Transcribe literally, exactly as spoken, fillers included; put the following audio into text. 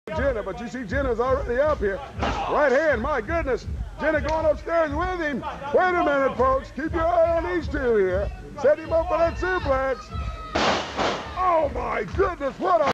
Jenna, but you see Jenna's already up here. Right hand, my goodness. Jenna going upstairs with him. Wait a minute, folks. Keep your eye on these two here. Set him up for that suplex. Oh, my goodness, what a...